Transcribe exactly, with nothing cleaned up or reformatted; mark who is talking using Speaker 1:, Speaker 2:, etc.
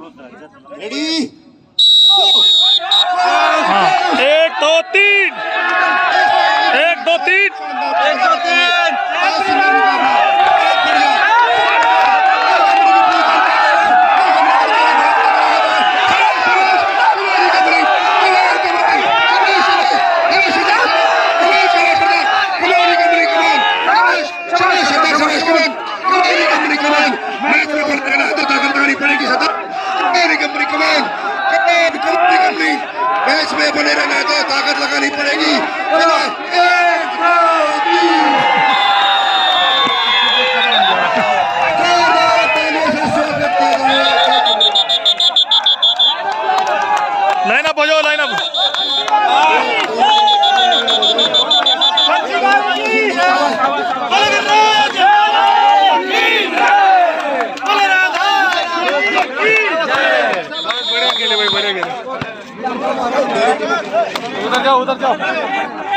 Speaker 1: Ready
Speaker 2: एक दो तीन एक दो तीन
Speaker 1: एक दो तीन मैच में बने रहना है तो ताकत लगानी पड़ेगी।
Speaker 2: लाइन अप हो जाओ, लाइन अप। बढ़िया खेले भाई, बढ़िया खेले। उधर जाओ, उधर जाओ।